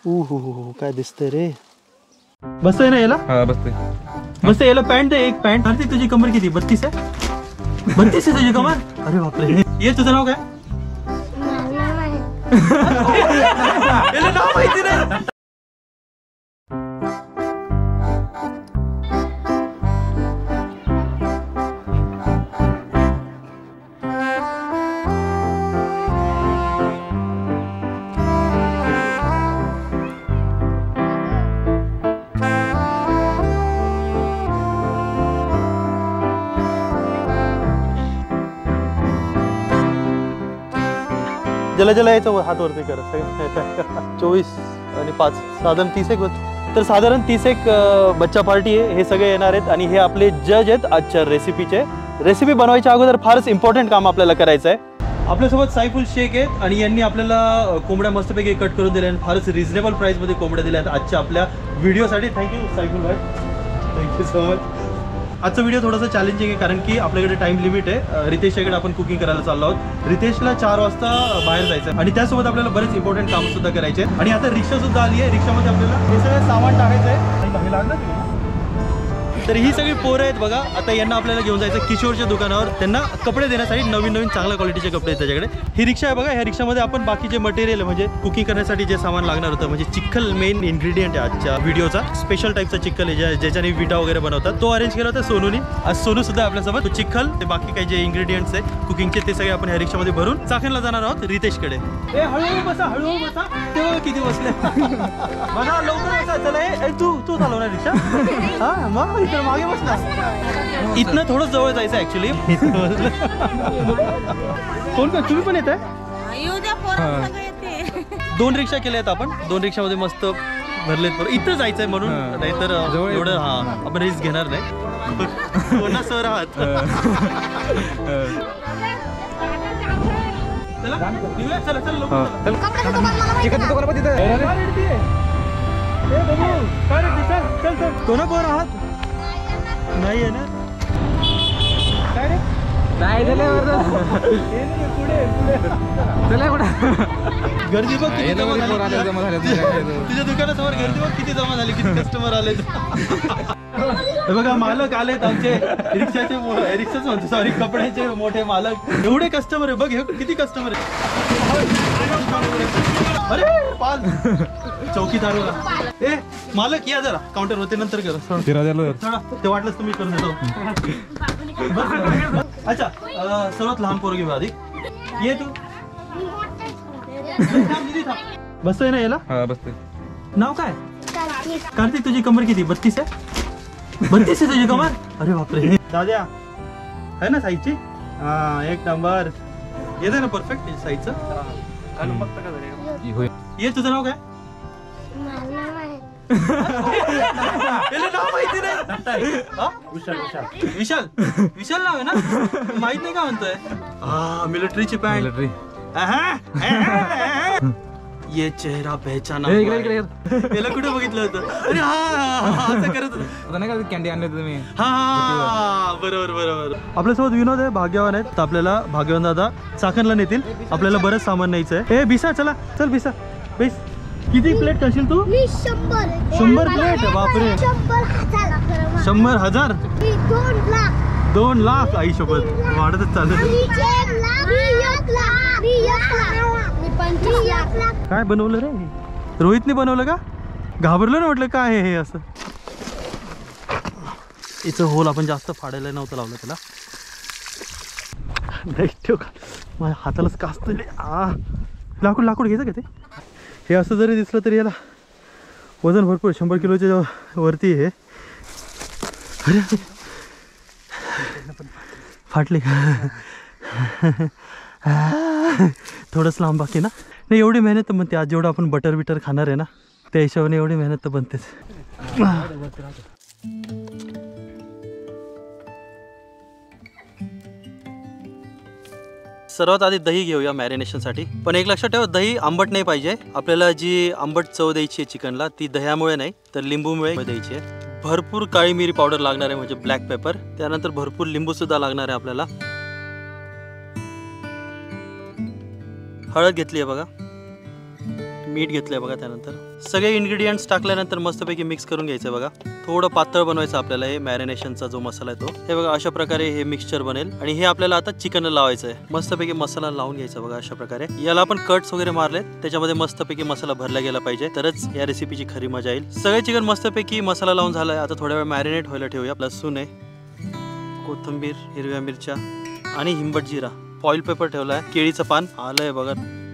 काय दिसतंय रे. बसतोय ना याला? हा बसतोय. मस्त याला पॅन्ट दे एक पॅन्ट. कार्तिक तुझी कमर किती? 32 आहे? 32 आहे तुझी कमर? अरे बापरे. ये तुझं नाव काय? याला नाव माहिती नाही. जला जला यायचं हात वरती कर. 24 आणि 5 साधारण 30 एक. तर साधारण 30 एक बच्चा पार्टी आहे. हे सगळे येणार आहेत आणि हे आपले जज आहेत आजच्या रेसिपीचे. रेसिपी बनवायच्या अगोदर फारच इम्पॉर्टंट काम आपल्याला करायचं आहे. आपल्यासोबत सायफुल शेख आहेत आणि यांनी आपल्याला कोंबड्या मस्तपैकी कट करून दिल्या आणि फारच रिझनेबल प्राइसमध्ये कोंबड्या दिल्या आहेत आजच्या आपल्या व्हिडिओसाठी. थँक्यू सायफुल भाई, थँक्यू सो मच. आजचा व्हिडिओ थोडासा चॅलेंजिंग आहे कारण की आपल्याकडे टाइम लिमिट आहे. रितेशकडे आपण कुकिंग करायला चाललो आहोत. रितेशला 4 वाजता बाहेर जायचं आणि त्यासोबत आपल्याला बरेच इम्पॉर्टंट काम सुद्धा करायचे. आणि आता रिक्षा सुद्धा आली आहे. रिक्षामध्ये आपल्याला हे सगळं सामान टाकायचं आहे. लागलं तर ही सगळी पोरं आहेत बघा. आता यांना आपल्याला घेऊन जायचं किशोरच्या दुकानावर. त्यांना कपडे देण्यासाठी नवीन नवीन चांगल्या क्वालिटीचे कपडे आहेत त्याच्याकडे. ही रिक्षा आहे बघा. ह्या रिक्षामध्ये आपण बाकीचे मटेरियल म्हणजे कुकिंग करण्यासाठी जे सामान लागणार होतं म्हणजे चिखल मेन इन्ग्रेडियंट आहे आजच्या व्हिडिओचा. स्पेशल टाईपचा चिखल आहे ज्याच्याने विटा वगैरे बनवतात. तो अरेंज केला होता सोनूनी. आज सोनू सुद्धा आपल्यासोबत. तो चिखल ते बाकी काही जे इन्ग्रेडियंट्स आहे कुकिंगचे ते सगळे आपण ह्या रिक्षामध्ये भरून चाकणला जाणार आहोत रितेशकडे. ए हळूहळू बसा, हळूहळू बसा. तेव्हा किती बसले बघा, लवकर बसा. चला तू चालवणार रिक्षा? हा मग इकडे मागे बसला. इथनं थोडं जवळ जायचं ऍक्च्युली. कोण का तुम्ही पण येत आहे? 2 रिक्षा केल्या आहेत आपण. 2 रिक्षामध्ये मस्त भरलेत. इथं जायचंय म्हणून, नाहीतर एवढं हा आपण रिस्क घेणार नाही. कोणा सर आहात. कोणा कोण आहात? नाही आहे ना. काय रे? नाही गर्दी बघ किती जमा झाली. तुझ्या दुकानासमोर गर्दी बघ किती जमा झाली, किती कस्टमर आले. बघा मालक आलेत आमचे रिक्षाचे. रिक्षाच म्हणतो सॉरी, कपड्याचे मोठे मालक. एवढे कस्टमर आहे बघ. हे किती कस्टमर आहे. अरे पाल चौकीदार. ए मालक या जरा काउंटर होते नंतर कर. ते वाटलंच तुम्ही करून देतो. अच्छा सर्वात लहान पोरगी आधी ये तू. बसतोय ना याला? हा बसतोय. नाव काय? कार्तिक तुझी कमर किती? 32 आहे? 32 आहे तुझी कमर? अरे बापरे. दाद्या आहे ना साईजची? हा एक नंबर. येते ना परफेक्ट साईजचं? ये तुझं नाव काय? नाव माहिती नाही. विशाल. विशाल नाव आहे ना? माहित नाही का म्हणतोय? हा मिलिटरीची पॅन्ट. ये चेहरा पहचाना. याला कुठे बघितलं होतं? अरे हा असं करत नाही का कॅन्डी आणले तुम्ही? हा बरोबर बरोबर. आपल्यासोबत विनोद आहे, भाग्यवान आहेत. तर आपल्याला भाग्यवान दादा चाकणला नेतील. आपल्याला बरंच सामान न्यायचं आहे. ए बिसा चला चल बिसा बेस. किती प्लेट करशील तू? 100 प्लेट. बापरे 100,000. 2 लाख. आई शपथ वाढतच चालत. काय बनवलं रे? रोहितने बनवलं का? घाबरलं ना म्हटलं काय हे असं. इथं होल आपण जास्त फाडायला नव्हतं लावलं त्याला. ठेव का माझ्या हातालाच कास्त. लाकूड लाकूड घ्यायचं का ते? हे असं जरी दिसलं तरी याला वजन भरपूर 100 किलोच्या वरती आहे. अरे फाटली. थोडंच लांब बाकी ना. नाही एवढी मेहनत तर बनते. आज जेवढं आपण बटर बिटर खाणार आहे ना त्या हिशोबाने एवढी मेहनत तर बनतेच. सर्वात आधी दही घेऊया मॅरिनेशनसाठी. पण एक लक्षात ठेवा दही आंबट नाही पाहिजे. आपल्याला जी आंबट चव द्यायची आहे चिकनला ती दह्यामुळे नाही तर लिंबूमुळे द्यायची आहे. भरपूर काळी मिरी पावडर लागणार आहे म्हणजे ब्लॅक पेपर. त्यानंतर भरपूर लिंबू सुद्धा लागणार आहे आपल्याला. हळद घेतली आहे बघा. मीठ घेतलंय बघा. त्यानंतर सगळे इन्ग्रेडियंट्स टाकल्यानंतर मस्तपैकी मिक्स करून घ्यायचं बघा. थोडं पातळ बनवायचं आपल्याला. हे मॅरिनेशनचा जो मसाला आहे तो हे बघा अशा प्रकारे हे मिक्सचर बनेल आणि हे आपल्याला आता चिकनला लावायचं आहे. मस्तपैकी मसाला लावून घ्यायचा बघा अशा प्रकारे. याला आपण कट्स वगैरे मारलेत, त्याच्यामध्ये मस्तपैकी मसाला भरला गेला पाहिजे, तरच या रेसिपीची खरी मजा येईल. सगळे चिकन मस्तपैकी मसाला लावून झालाय. आता थोड्या वेळ मॅरिनेट व्हायला ठेवूया. लसूण आहे, कोथिंबीर, हिरव्या मिरच्या आणि हिंबट जिरा. फॉईल पेपर ठेवलाय, केळीचं पान आलंय बघा.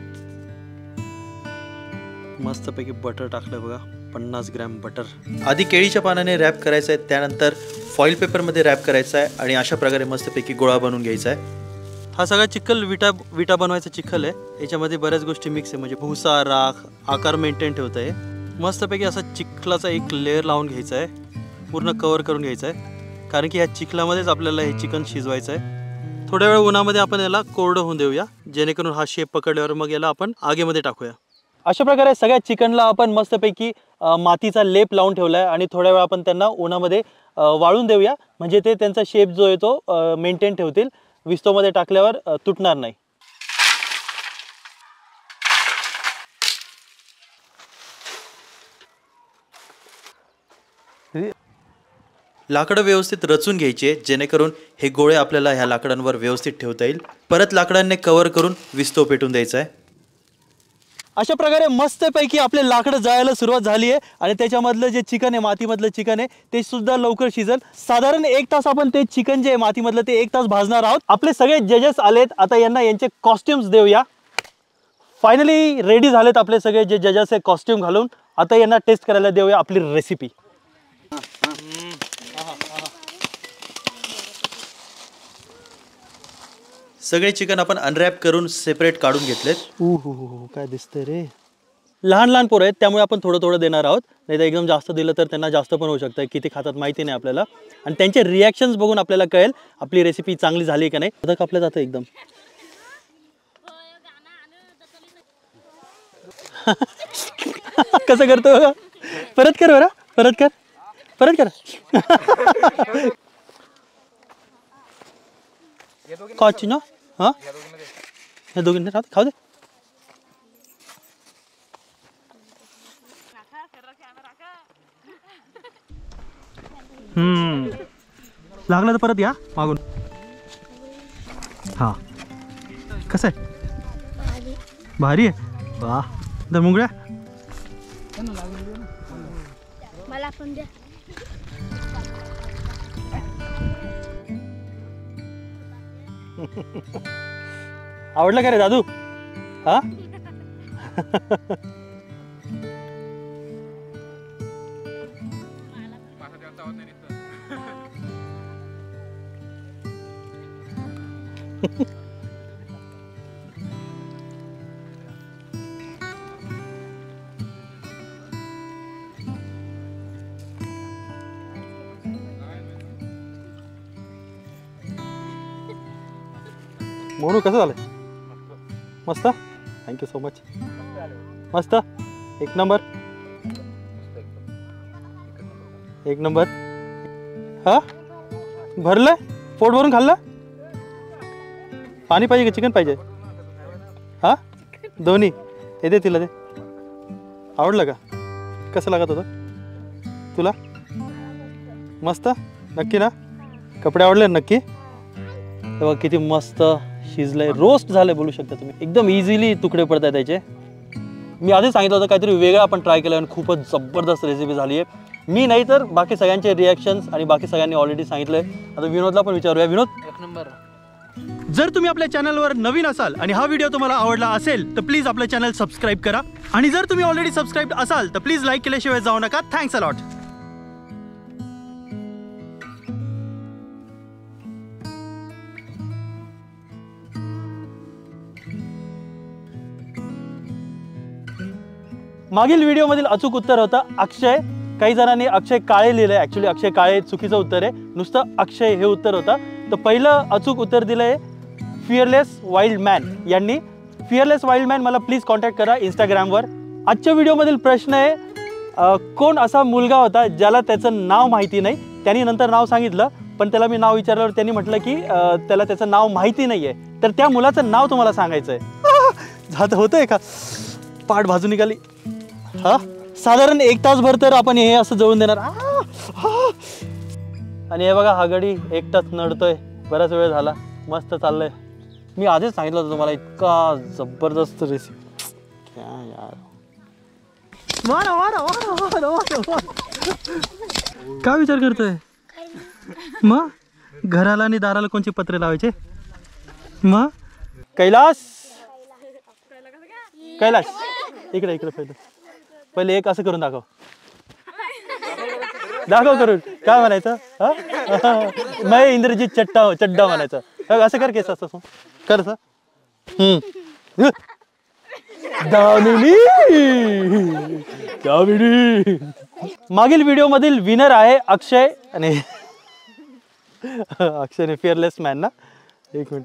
मस्तपैकी बटर टाकलंय बघा, 50 ग्रॅम बटर. आधी केळीच्या पानाने रॅप करायचं आहे, त्यानंतर फॉईल पेपरमध्ये रॅप करायचं आहे आणि अशा प्रकारे मस्तपैकी गोळा बनवून घ्यायचा आहे. हा सगळा चिखल विटा बनवायचा चिखल आहे. याच्यामध्ये बऱ्याच गोष्टी मिक्स आहे, म्हणजे भुसा, राख, आकार मेंटेन ठेवता आहे. मस्तपैकी असा चिखलाचा एक लेअर लावून घ्यायचा आहे, पूर्ण कव्हर करून घ्यायचा आहे, कारण की ह्या चिखलामध्येच आपल्याला हे चिकन शिजवायचं आहे. थोड्या वेळ उन्हामध्ये आपण याला कोरडं होऊन देऊया, जेणेकरून हा शेप पकडल्यावर मग याला आपण आगीमध्ये टाकूया. अशा प्रकारे सगळ्या चिकनला आपण मस्तपैकी मातीचा लेप लावून ठेवला आहे आणि थोड्या वेळ आपण त्यांना उन्हामध्ये वाळून देऊया, म्हणजे ते त्यांचा शेप जो आहे तो मेंटेन ठेवतील, विस्तोमध्ये टाकल्यावर तुटणार नाही. लाकडं व्यवस्थित रचून घ्यायचे, जेणेकरून हे गोळे आपल्याला ह्या लाकडांवर व्यवस्थित ठेवता येईल. परत लाकडांनी कव्हर करून विस्तव पेटून द्यायचा आहे. अशा प्रकारे मस्तपैकी आपले लाकडं जळायला सुरुवात झाली आहे आणि त्याच्यामधलं जे चिकन आहे, मातीमधलं चिकन आहे, ते सुद्धा लवकर शिजेल. साधारण 1 तास आपण ते चिकन जे आहे मातीमधलं ते 1 तास भाजणार आहोत. आपले सगळे जजेस आलेत, आता यांना यांचे कॉस्ट्युम्स देऊया. फायनली रेडी झालेत आपले सगळे जे जजेस आहे कॉस्ट्युम घालून. आता यांना टेस्ट करायला देऊया आपली रेसिपी. सगळे चिकन आपण अनरॅप करून सेपरेट काढून घेतलेत. काय दिसतंय रे. लहान लहान पोरं आहेत, त्यामुळे आपण थोडं थोडं देणार आहोत, नाही तर एकदम जास्त दिलं तर त्यांना जास्त पण होऊ शकतं. किती खातात माहिती नाही आपल्याला, आणि त्यांचे रिॲक्शन्स बघून आपल्याला कळेल आपली रेसिपी चांगली झाली का नाही. आता कापलं जातं एकदम. कसं करतो, परत कर बरं, परत कर, परत कर. काची ना, हां हे दोघींना राहत खाऊ दे. लागलं तर परत या मागून. हा कसं आहे, भारी आहे. वा तर मुंगळ्या मला पण द्या. आवडलं का रे दादू? हा मोनू कसं झालंय? मस्त, थँक्यू सो मच. मस्त, एक नंबर, एक नंबर. हा भरलंय, पोट भरून खाल्लं. पाणी पाहिजे का चिकन पाहिजे? हा दोन्ही. हे दे तिला, दे. आवडलं का? कसं लागत होतं तुला? मस्त, नक्की ना? कपडे आवडले नक्की? तेव्हा किती मस्त शिजलंय, रोस्ट झालंय बोलू शकता तुम्ही. एकदम इझिली तुकडे पडत आहेत त्याचे. मी आधी सांगितलं होतं काहीतरी वेगळं आपण ट्राय केलं आणि खूपच जबरदस्त रेसिपी झाली आहे. मी नाही तर बाकी सगळ्यांचे रिॲक्शन्स आणि बाकी सगळ्यांनी ऑलरेडी सांगितलंय. आता विनोदला पण विचारूया. विनोद, एक नंबर. जर तुम्ही आपल्या चॅनलवर नवीन असाल आणि हा व्हिडिओ तुम्हाला आवडला असेल तर प्लीज आपलं चॅनल सबस्क्राईब करा, आणि जर तुम्ही ऑलरेडी सबस्क्राईब असाल तर प्लीज लाईक केल्याशिवाय जाऊ नका. Thanks a lot. मागील व्हिडिओमधील अचूक उत्तर होतं अक्षय. काही जणांनी अक्षय काळे लिहिलंय, ॲक्च्युली अक्षय काळे चुकीचं उत्तर आहे, नुसतं अक्षय हे उत्तर होतं. तर पहिलं अचूक उत्तर दिलंय फिअरलेस वाईल्ड मॅन यांनी. फिअरलेस वाईल्ड मॅन मला प्लीज कॉन्टॅक्ट करा इंस्टाग्रामवर. आजच्या व्हिडिओमधील प्रश्न आहे, कोण असा मुलगा होता ज्याला त्याचं नाव माहिती नाही? त्यांनी नंतर नाव सांगितलं, पण त्याला मी नाव विचारल्यावर त्यांनी म्हटलं की त्याला त्याचं नाव माहिती नाही आहे. तर त्या मुलाचं नाव तुम्हाला सांगायचं आहे. होतंय का? पाठ भाजून निघाली. हा साधारण 1 तासभर तर आपण हे असं जळून देणार. आणि हे बघा हा गडी एकटाच नडतोय. बराच वेळ झाला. मस्त चाललंय. मी आधीच सांगितलं होतं तुम्हाला इतका जबरदस्त रेसिपी. काय यार वारा वारा वारा वारा वारा. काय विचार करतोय मग? घराला आणि दाराला कोणची पत्रे लावायचे मग? कैलास कैलास इकडे इकडे पहिले एक असं करून दाखव. दाखव करून. काय म्हणायचं? मैं इंद्रजीत चड्डा म्हणायचं. असं कर केस असं कर असं. दामिनी दामिनी. मागील व्हिडिओ मधील विनर आहे अक्षय. आणि अक्षयने फिअरलेस मॅन ना. एक मिनिट